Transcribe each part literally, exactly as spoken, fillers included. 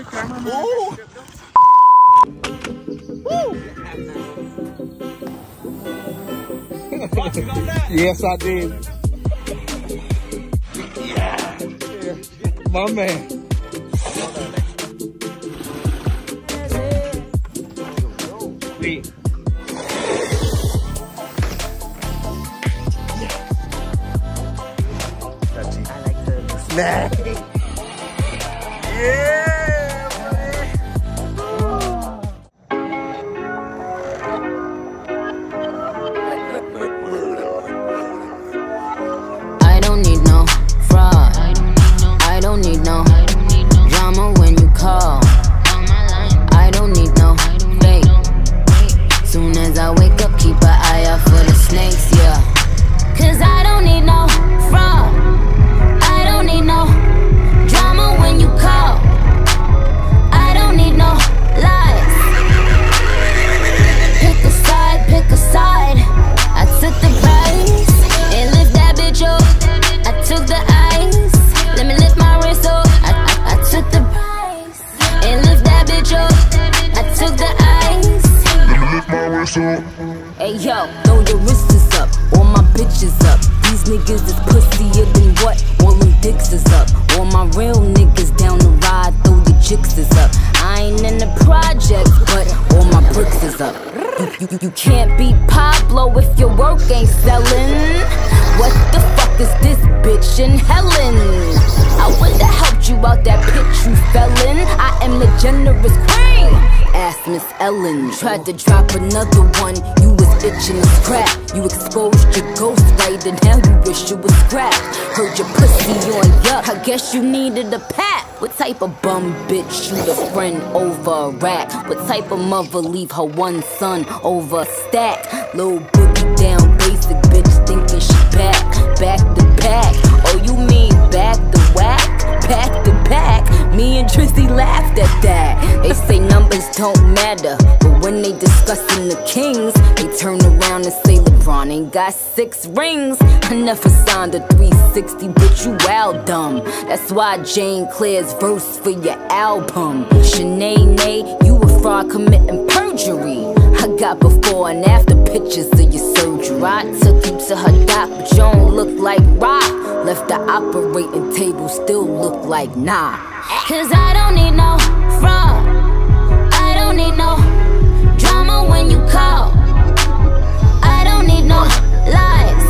Ooh. Yes, I did. Yeah. Yeah. My man. Sweet. I like the snack. Yeah. Hey yo, throw your wrists up, all my bitches up. These niggas is pussier than what? All them dicks is up. All my real niggas down the ride, throw your chicks is up. I ain't in the projects, but all my bricks is up. You, you, you can't beat Pablo if your work ain't selling. What the fuck is this bitch in Helen? I would've helped you out that pit, you felon. I am the generous queen. Ask Miss Ellen. Tried to drop another one, you was itching to scrap. You exposed your ghost right, and now you wish you was scrapped. Heard your pussy on yuck, I guess you needed a pat. What type of bum bitch shoot a friend over a rack? What type of mother leave her one son over a stack? Little boogie down basic bitch thinking she back, back to back. Oh, you mean back to whack? Pack to pack. Me and Trizzy laughed at that. They say numbers don't matter, but when they discussing the Kings, they turn around and say LeBron ain't got six rings. I never signed a three sixty, but you wild dumb. That's why Jane Claire's verse for your album. Shanae, you a fraud committing perjury. I got before and after pictures of your surgery. I took you to her doc, but you don't look like rock. Left the operating table, still look like nah. Cause I don't need no fraud, I don't need no drama when you call, I don't need no lies.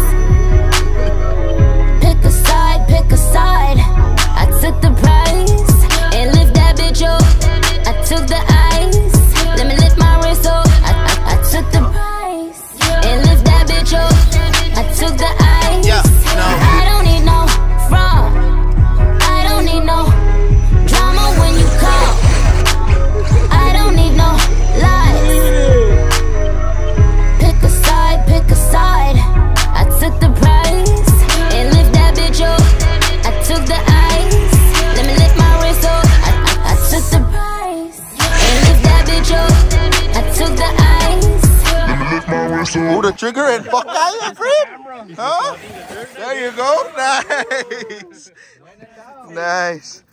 Pick a side, pick a side. I took the prize and lift that bitch up. I took the ice, let me lift my wrist up. I, I, I took the prize and lift that bitch up. I took the ice, yeah, no. I don't need no fraud, I don't need no drama when you call, I don't need no lies. Pick a side, pick a side. I took the prize and lift that bitch up. I took the ice, let me lift my wrist up. I, I, I took the prize and lift that bitch up. I took the ice, let me lift my wrist up. Pull the trigger and fuck out of your crib. Huh? There you go. Nice. Nice.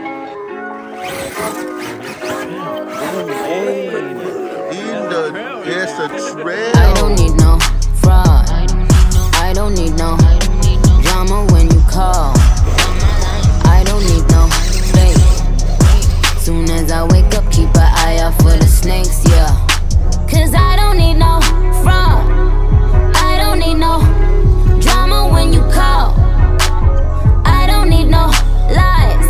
In the, yes, a trail. I don't need no fraud, I don't need no drama when you call, I don't need no fake. Soon as I wake up, keep an eye out for the snakes, yeah. Cause I don't need no fraud, I don't need no drama when you call, I don't need no lies.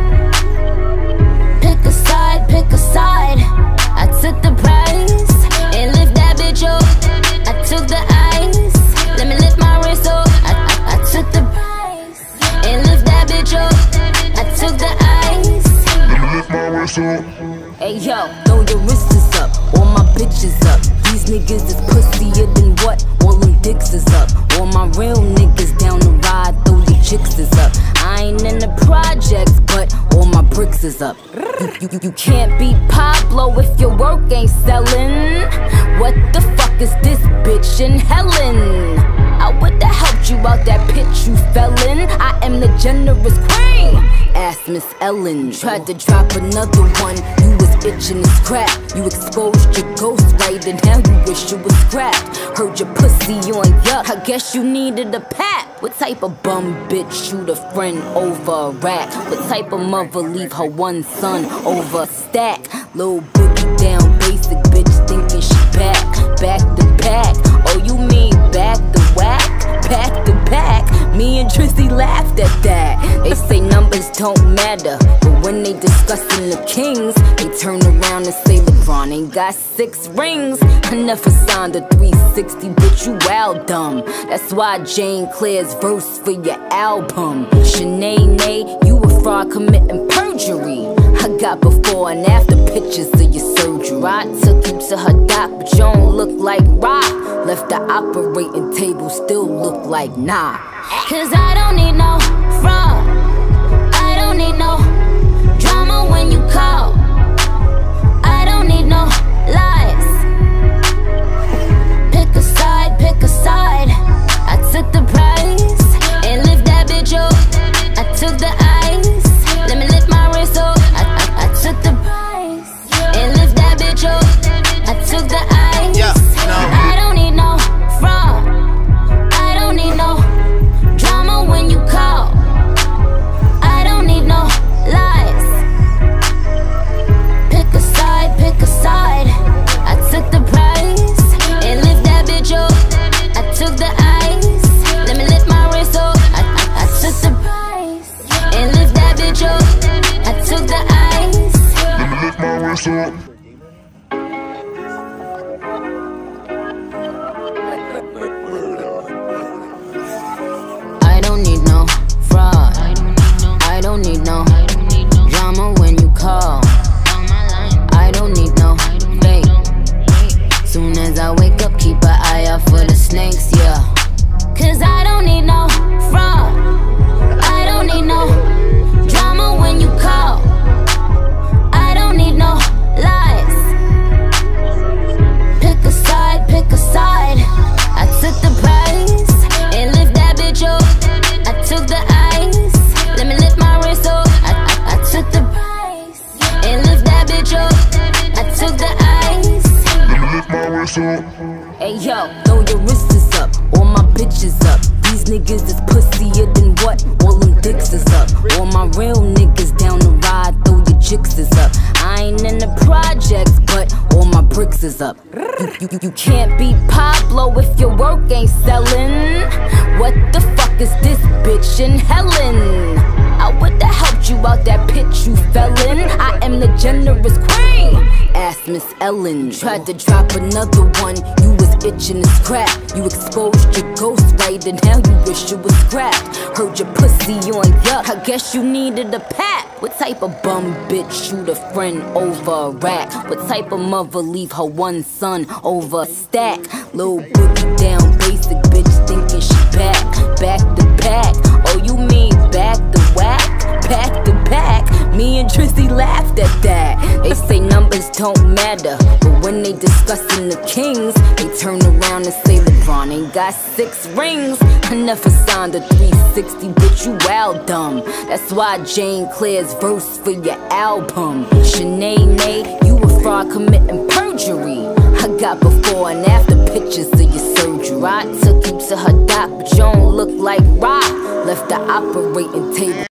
Pick a side, pick a side. I took the prize and lift that bitch up. I took the ice, let me lift my wrist up. I, I, I took the prize and lift that bitch up. I took the ice, let me lift my wrist up. Hey yo, throw your wrists up, all my bitches up. These niggas is pussier than what? All them dicks is up. All my real niggas down the ride, throw your chicks is up. I ain't in the projects, but all my bricks is up. You, you, you can't beat Pablo if your work ain't selling. What the fuck is this bitch in Helen? I would've helped you out that pit, you felon. I am the generous queen. Ask Miss Ellen. Tried to drop another one, you was itching to scrap. You exposed your ghost right, and now you wish you was scrapped. Heard your pussy on yuck, I guess you needed a pat. What type of bum bitch shoot a friend over a rack? What type of mother leave her one son over a stack? Little boogie down basic bitch thinking she back. Back to back, oh you mean back to whack? Back to back, me and Tristy laughed at that. They say numbers don't matter, but when they discussing the kings, they turn around and say LeBron ain't got six rings. I never signed a three sixty, but you wild dumb. That's why Jane Claire's verse for your album. Shanae, you a fraud committing perjury. I got before and after pictures of your surgery. I took you to her doc, but you don't look like rock. Left the operating table, still look like nah. Cause I don't need no fraud, I don't need no drama when you call, I don't need no lies. Pick a side, pick a side. I took the price and lift that bitch up. I took the ice, let me lift my wrist up. I, I, I took the price and lift that bitch up. I took the ice, yeah, no. I don't need no fraud, I don't need no drama when you call, I don't need no lies. Pick a side, pick a side. I took the price and lift that bitch up. I took the ice, let me lift my wrist up. I, I, I took the price and lift that bitch up. I took the ice, let me lift my wrist up. I don't need no fraud, I don't need no drama when you call, I don't need no fake. Soon as I wake up, keep an eye out for the snakes, yeah. Cause I don't need no fraud, I don't need no drama when you call, I don't need no lies. Pick a side, pick a side. I took the price and lift that bitch up. I took the ice, let me lift my wrist up. I, I, I took the price and lift that bitch up. I took the ice, let me lift my wrist up. Hey yo, throw your wrists up, all my bitches up. These niggas is pussier than what? All them dicks is up. All my real niggas down the ride, throw your chicks is up. I ain't in the projects, but all my bricks is up. You, you, you can't be Pablo if your work ain't selling. What the fuck is this bitch in Helen? I would've helped you out that pit you fell in. I am the generous queen. Ask Miss Ellen. Tried to drop another one, you was itching to scrap. You exposed your ghost right, and now you wish you was scrapped. Heard your pussy on yuck, I guess you needed a pat. What type of bum bitch shoot a friend over a rack? What type of mother leave her one son over a stack? Little boogie down basic bitch thinking she back. Back to back, oh you mean back to whack? Back to back, me and Tristy laughed at that. They say numbers don't matter, but when they discussing the kings, they turn around and say LeBron ain't got six rings. I never signed a three sixty, but you wild dumb. That's why Jane Claire's verse for your album. Shanae, you a fraud committing perjury. I got before and after pictures of your surgery. I took you to her doc, but you don't look like rock. Left the operating table.